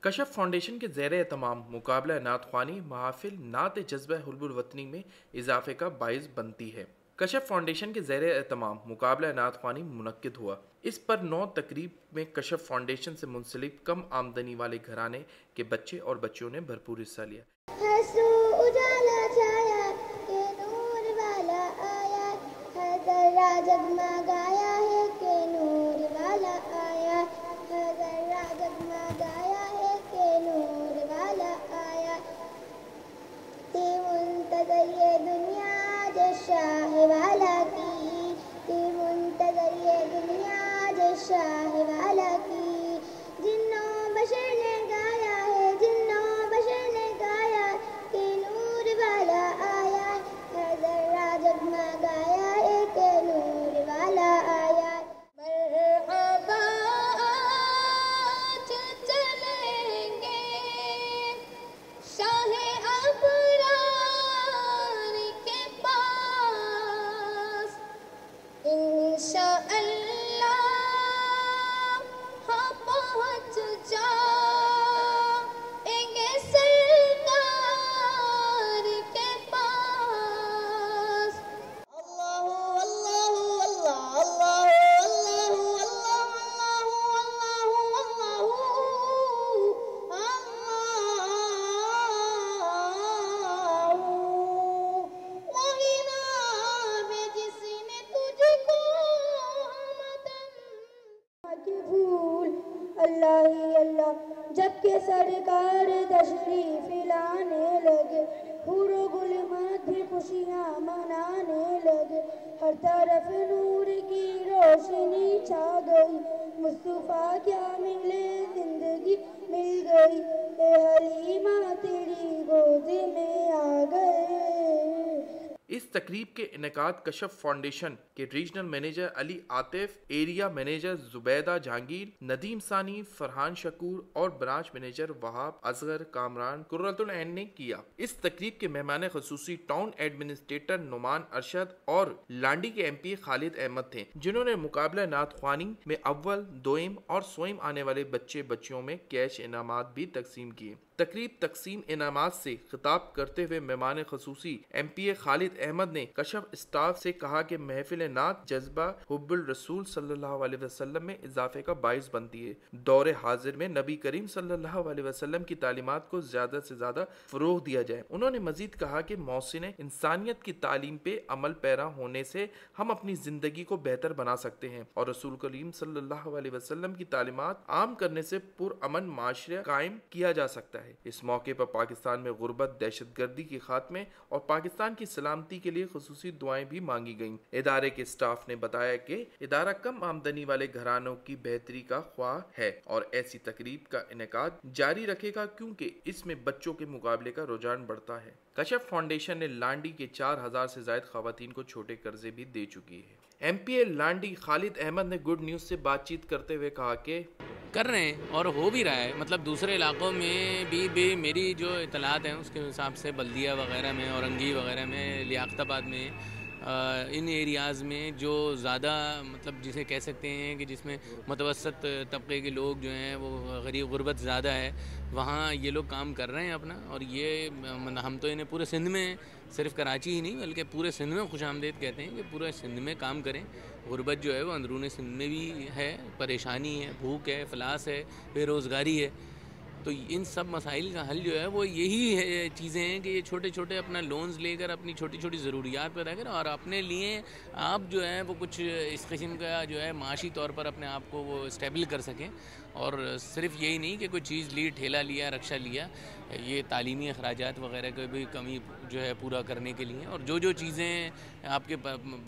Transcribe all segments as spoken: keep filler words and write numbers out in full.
کشف فاؤنڈیشن کے زیر اہتمام مقابلہ نعت خوانی محافل نعت جذبہ حب الوطنی میں اضافے کا باعث بنتی ہے۔ کشف فاؤنڈیشن کے زیر اہتمام مقابلہ نعت خوانی منعقد ہوا۔ اس پر نو تقریب میں کشف فاؤنڈیشن سے منسلک کم آمدنی والے گھرانے کے بچے اور بچیوں نے بھرپور حصہ لیا۔ جگمگایا ہے کہ نور والا آیا، ذرا جگمگایا ہے کہ نور والا آیا، تھی منتظر یہ دنیا جو شاہ والا کی، تھی منتظر یہ دنیا جو شاہ والا کی، جنوں بشر نے گایا ہے، جنوں بشر نے گایا کہ نور والا آیا، ذرا جگمگایا ہے کہ نور والا آیا۔ مرحبا آج چلیں گے شاہ ابرار کے پاس، انشاءاللہ ہاں پہنچ جائیں گے سرکار کے پاس۔ اللہ اللہ اللہ اللہ اللہ وہی نام ہے جس نے تجھ کو ہمدن کے پھول اللہ ہی اللہ، جب کہ سرکار تشریف لانے لگے، حور و گلمات بھی خوشیاں منانے لگے، ہر طرف نور کی روشنی چھا گئی، مصطفیٰ کیا ملے زندگی مل گئی، اے حلیمہ تیری گود میں آ گئے۔ اس تقریب کے انعقاد کشف فاؤنڈیشن کے regional manager Ali Atif, area manager Zubaida Jahangir, Nadeem Sani, Farhan Shakoor اور branch manager Wahab Asghar Kamran Qurratulain نے کیا۔ اس تقریب کے مہمان خصوصی ٹاؤن ایڈمنسٹریٹر نعمان ارشد اور لانڈی کے ایم پی خالد احمد تھے، جنہوں نے مقابلہ نعت خوانی میں اول، دوئم اور سوئم آنے والے بچے بچیوں میں کیش انعامات بھی تقسیم کیے۔ تقریب تقسیم انعامات سے خطاب کرتے ہوئے مہمان خصوصی ایم پی اے خالد احمد نے کشف اسٹاف سے کہا کہ محفل نعت جذبہ حب الرسول صلی اللہ علیہ وسلم میں اضافے کا باعث بنتی ہے۔ دور حاضر میں نبی کریم صلی اللہ علیہ وسلم کی تعلیمات کو زیادہ سے زیادہ فروغ دیا جائے۔ انہوں نے مزید کہا کہ محسن انسانیت کی تعلیم پہ عمل پیرا ہونے سے ہم اپنی زندگی کو بہتر بنا سکتے ہیں اور رسول کریم صلی اللہ علیہ وسلم کی تعلیمات عام کرنے سے پرامن معاشرہ قائم کیا جا سکتا ہے۔ اس موقع پر پاکستان میں غربت، دہشت گردی کے خاتمے اور پاکستان کی سلامتی کے لیے خصوصی دعائیں بھی مانگی گئیں۔ ادارے کے اسٹاف نے بتایا کہ ادارہ کم آمدنی والے گھرانوں کی بہتری کا خواہاں ہے اور ایسی تقریب کا انعقاد جاری رکھے گا کیونکہ اس میں بچوں کے مقابلے کا رجحان بڑھتا ہے۔ کشف فاؤنڈیشن نے لانڈی کے چار ہزار سے زائد خواتین کو چھوٹے قرضے بھی دے چکی ہے۔ M P A Landi Khalid Ahmed نے گڈ نیوز سے بات چیت کرتے ہوئے کہا کہ کر رہے ہیں اور ہو بھی رہا ہے، مطلب دوسرے علاقوں میں بھی بھی میری جو اطلاعات ہیں اس کے حساب سے بلدیہ وغیرہ میں، اورنگی وغیرہ میں، لیاقت آباد میں، ان ایریاز میں جو زیادہ مطلب جسے کہہ سکتے ہیں کہ جس میں متوسط طبقے کے لوگ جو ہیں وہ غریب غربت زیادہ ہے، وہاں یہ لوگ کام کر رہے ہیں اپنا، اور یہ ہم تو انہیں پورے سندھ میں، صرف کراچی ہی نہیں بلکہ پورے سندھ میں خوش آمدید کہتے ہیں کہ پورے سندھ میں کام کریں۔ غربت جو ہے وہ اندرون سندھ میں بھی ہے، پریشانی ہے، بھوک ہے، افلاس ہے، بے روزگاری ہے، تو ان سب مسائل کا حل جو ہے وہ یہی ہے چیزیں ہیں کہ یہ چھوٹے چھوٹے اپنا لونز لے کر اپنی چھوٹی چھوٹی ضروریات پیدا کریں اور اپنے لیے آپ جو ہے وہ کچھ اس قسم کا جو ہے معاشی طور پر اپنے آپ کو وہ اسٹیبل کر سکیں، اور صرف یہی نہیں کہ کوئی چیز لی، ٹھیلا لیا، رکشہ لیا، یہ تعلیمی اخراجات وغیرہ کو بھی کمی جو ہے پورا کرنے کے لیے، اور جو جو چیزیں آپ کے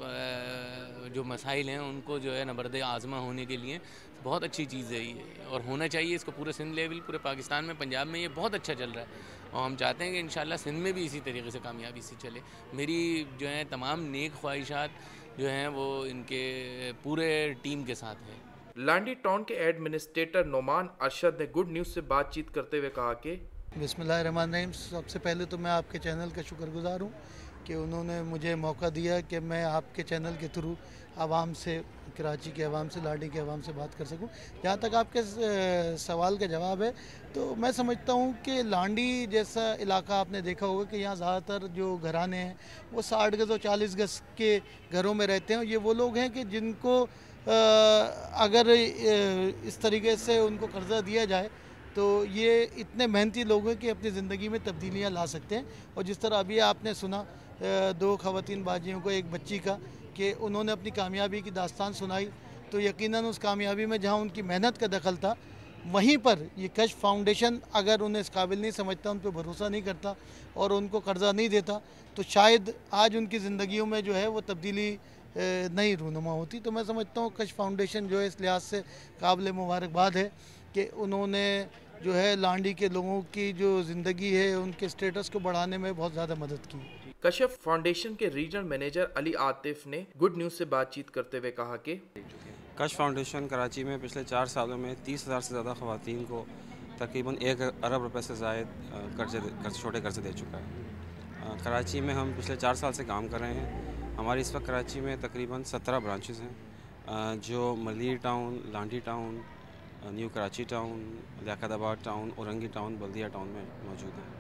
جو مسائل ہیں ان کو جو ہے نبرد آزما ہونے کے لیے بہت اچھی چیز ہے یہ، اور ہونا چاہیے اس کو پورے سندھ لیول، پورے پاکستان میں، پنجاب میں یہ بہت اچھا چل رہا ہے، اور ہم چاہتے ہیں کہ انشاءاللہ سندھ میں بھی اسی طریقے سے کامیابی سے چلے۔ میری جو ہے تمام نیک خواہشات جو ہیں وہ ان کے پورے ٹیم کے ساتھ ہیں۔ لانڈی ٹاؤن کے ایڈمنسٹریٹر نعمان ارشد نے گڈ نیوز سے بات چیت کرتے ہوئے کہا کہ بسم اللہ الرحمن الرحیم، سب سے پہلے تو میں آپ کے چینل کا شکر گزار ہوں کہ انہوں نے مجھے موقع دیا کہ میں آپ کے چینل کے تھرو عوام سے، کراچی کے عوام سے، لاڑی کے عوام سے بات کر سکوں. جہاں تک آپ کے سوال کا جواب ہے تو میں سمجھتا ہوں کہ لانڈی جیسا علاقہ آپ نے دیکھا ہوگا کہ یہاں زیادہ تر جو گھرانے ہیں وہ ساٹھ گز اور چالیس گز کے گھروں میں رہتے ہیں. یہ وہ لوگ ہیں کہ جن کو اگر اس طریقے سے ان کو قرضہ دیا جائے تو یہ اتنے محنتی لوگ ہیں کہ اپنی زندگی میں تبدیلیاں لا سکتے ہیں. اور جس طرح ابھی آپ نے سنا دو خواتین باجیوں کو، ایک بچی کا، کہ انہوں نے اپنی کامیابی کی داستان سنائی، تو یقیناً اس کامیابی میں جہاں ان کی محنت کا دخل تھا، وہیں پر یہ کشف فاؤنڈیشن اگر انہیں اس قابل نہیں سمجھتا، ان پہ بھروسہ نہیں کرتا اور ان کو قرضہ نہیں دیتا، تو شاید آج ان کی زندگیوں میں جو ہے وہ تبدیلی نہیں رونما ہوتی. تو میں سمجھتا ہوں کشف فاؤنڈیشن جو ہے اس لحاظ سے قابل مبارکباد ہے کہ انہوں نے جو ہے لانڈی کے لوگوں کی جو زندگی ہے، ان کے سٹیٹس کو بڑھانے میں بہت زیادہ مدد کی. کشف فاؤنڈیشن کے ریجنل مینیجر علی عاطف نے گڈ نیوز سے بات چیت کرتے ہوئے کہا کہ کشف فاؤنڈیشن کراچی میں پچھلے چار سالوں میں تیس ہزار سے زیادہ خواتین کو تقریباً ایک ارب روپے سے زائد قرضے چھوٹے قرضے دے چکا ہے. کراچی میں ہم پچھلے چار سال سے کام کر رہے ہیں. ہماری اس وقت کراچی میں تقریباً سترہ برانچز ہیں جو Malir town, Landhi town, new Karachi town, Liaquatabad town, Orangi town, Baldia town میں موجود ہیں.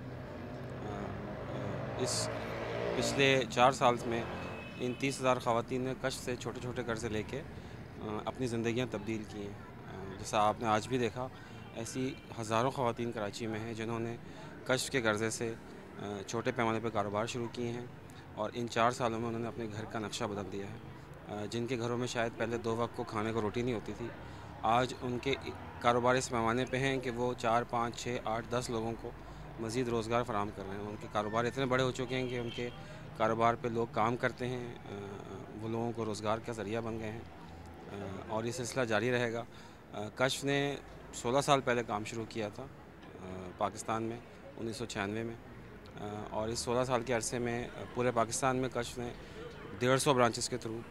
اس پچھلے چار سال میں ان تیس ہزار خواتین نے کشف سے چھوٹے چھوٹے قرضے لے کے اپنی زندگیاں تبدیل کی ہیں. جیسا آپ نے آج بھی دیکھا، ایسی ہزاروں خواتین کراچی میں ہیں جنہوں نے کشف کے قرضے سے چھوٹے پیمانے پہ کاروبار شروع کیے ہیں اور ان چار سالوں میں انہوں نے اپنے گھر کا نقشہ بدل دیا ہے. جن کے گھروں میں شاید پہلے دو وقت کو کھانے کو روٹی نہیں ہوتی تھی، آج ان کے کاروبار اس پیمانے پہ ہیں کہ وہ چار پانچ چھ آٹھ دس لوگوں کو مزید روزگار فراہم کر رہے ہیں. ان کے کاروبار اتنے بڑے ہو چکے ہیں کہ ان کے کاروبار پہ لوگ کام کرتے ہیں، وہ لوگوں کو روزگار کا ذریعہ بن گئے ہیں اور یہ سلسلہ جاری رہے گا. کشف نے سولہ سال پہلے کام شروع کیا تھا پاکستان میں انیس سو چھیانوے میں، اور اس سولہ سال کے عرصے میں پورے پاکستان میں کشف نے ڈیڑھ سو برانچز کے تھرو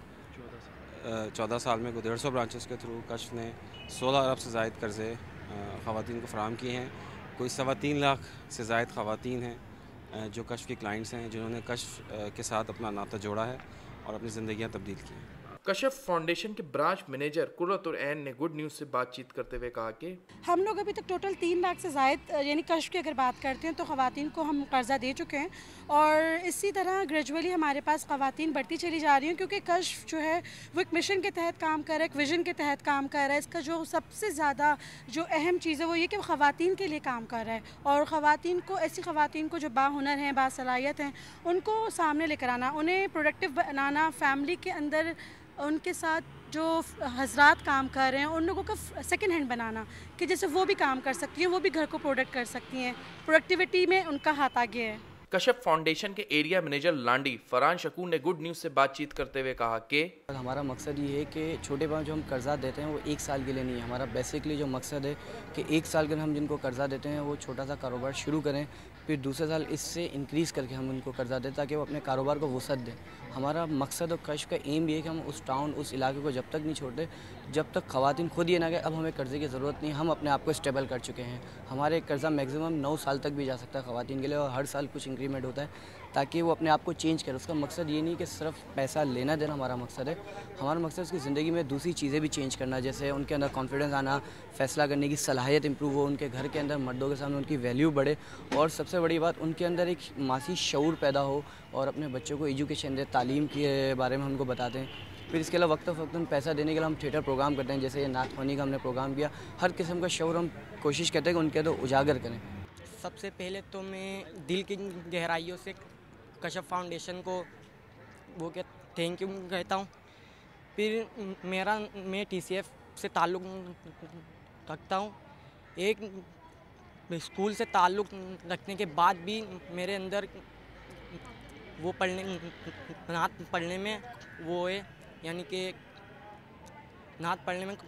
چودہ سال میں کو ڈیڑھ سو برانچز کے تھرو کشف نے سولہ ارب سے زائد قرضے خواتین کو فراہم کیے ہیں. کوئی سوا تین لاکھ سے زائد خواتین ہیں جو کشف کی کلائنٹس ہیں، جنہوں نے کشف کے ساتھ اپنا ناطہ جوڑا ہے اور اپنی زندگیاں تبدیل کی ہیں. کشف فاؤنڈیشن کے برانچ مینیجر قرۃ العین نے گڈ نیوز سے بات چیت کرتے ہوئے کہا کہ ہم لوگ ابھی تک ٹوٹل تین لاکھ سے زائد یعنی کشف کی اگر بات کرتے ہیں تو خواتین کو ہم قرضہ دے چکے ہیں، اور اسی طرح گریجولی ہمارے پاس خواتین بڑھتی چلی جا رہی ہیں، کیونکہ کشف جو ہے وہ ایک مشن کے تحت کام کر رہا ہے، ایک ویژن کے تحت کام کر رہا ہے. اس کا جو سب سے زیادہ جو اہم چیز ہے وہ یہ کہ وہ خواتین کے لیے کام کر رہا ہے، اور خواتین کو، ایسی خواتین کو جو باہنر ہیں، باصلاحیت ہیں، ان کو سامنے لے کر آنا، انہیں پروڈکٹیو بنانا، فیملی کے اندر ان کے ساتھ جو حضرات کام کر رہے ہیں ان لوگوں کا سیکنڈ ہینڈ بنانا کہ جیسے وہ بھی کام کر سکتی ہیں، وہ بھی گھر کو پروڈکٹ کر سکتی ہیں، پروڈکٹیوٹی میں ان کا ہاتھ آگے ہے. کشف فاؤنڈیشن کے ایریا مینیجر لانڈی فرحان شکور نے گڈ نیوز سے بات چیت کرتے ہوئے کہا کہ ہمارا مقصد یہ ہے کہ چھوٹے پاؤں جو ہم قرضہ دیتے ہیں وہ ایک سال کے لیے نہیں ہے. ہمارا بیسکلی جو مقصد ہے کہ ایک سال کے ہم جن کو قرضہ دیتے ہیں وہ چھوٹا سا کاروبار شروع کریں، پھر دوسرے سال اس سے انکریز کر کے ہم ان کو قرضہ دیں تاکہ وہ اپنے کاروبار کو وسعت دیں. ہمارا مقصد اور کشف کا ایم یہ ہے کہ ہم اس ٹاؤن، اس علاقے کو جب تک نہیں چھوڑتے جب تک خواتین خود یہ نہ کہ اب ہمیں قرضے کی ضرورت نہیں، ہم اپنے آپ کو اسٹیبل کر چکے ہیں. ہمارے قرضہ میکسیمم نو سال تک بھی جا سکتا ہے خواتین کے لیے، اور ہر سال کچھ انکریمنٹ ہوتا ہے تاکہ وہ اپنے آپ کو چینج کرے. اس کا مقصد یہ نہیں کہ صرف پیسہ لینا دینا ہمارا مقصد ہے، ہمارا مقصد اس کی زندگی میں دوسری چیزیں بھی چینج کرنا، جیسے ان کے اندر کانفیڈنس آنا، فیصلہ کرنے کی صلاحیت امپروو ہو، ان کے گھر کے اندر مردوں کے سامنے ان کی ویلیو بڑھے، اور سب سے بڑی بات ان کے اندر ایک معاشی شعور پیدا ہو اور اپنے بچوں کو ایجوکیشن دے، تعلیم کے بارے میں ہم کو بتاتے ہیں. پھر اس کے علاوہ وقت وقتاً پیسہ دینے کے لیے ہم تھیٹر پروگرام کرتے ہیں، جیسے یہ نعت خوانی کا ہم نے پروگرام کیا. ہر قسم کا شعور ہم کوشش کرتے ہیں کہ ان کے اندر اجاگر کریں. سب سے پہلے تو میں دل کی گہرائیوں سے کشف فاؤنڈیشن کو وہ کہ تھینک یو کہتا ہوں. پھر میرا میں ٹی سی ایف سے تعلق رکھتا ہوں. ایک اسکول سے تعلق رکھنے کے بعد بھی میرے اندر وہ پڑھنے نعت پڑھنے میں وہ ہے، یعنی کہ نعت پڑھنے میں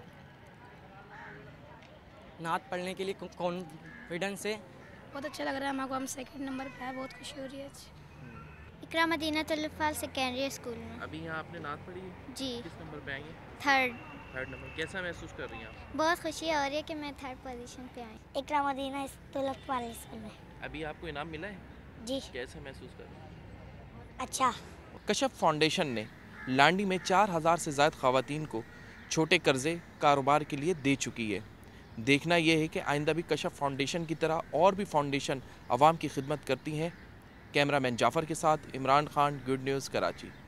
نعت پڑھنے کے لیے کانفیڈنس ہے. بہت اچھا لگ رہا ہے ہم کو، ہم سیکنڈ نمبر پہ ہے، بہت خوشی ہو رہی ہے. اقرا مدینہ طلفال سیکنڈری اسکول میں. ابھی یہاں آپ نے نعت پڑھی ہے؟ جی. کس نمبر پہ آئی ہیں؟ تھرڈ. Third number. کیسا محسوس کر رہی ہیں آپ؟ بہت خوشی ہو رہی ہے کہ میں تھرڈ پوزیشن پہ آئی. اقرا مدینہ طلفال اسکول میں. ابھی آپ کو انعام ملا ہے؟ جی. کیسا محسوس کر رہی ہیں؟ अच्छा। कशफ फाउंडेशन ने लांडी में चार हज़ार से ज़ायद ख़वातीन को छोटे कर्ज़े कारोबार के लिए दे चुकी है। देखना यह है कि आइंदा भी कशफ फाउंडेशन की तरह और भी फाउंडेशन आवाम की खिदमत करती हैं। कैमरामैन जाफ़र के साथ इमरान खान, गुड न्यूज़, कराची।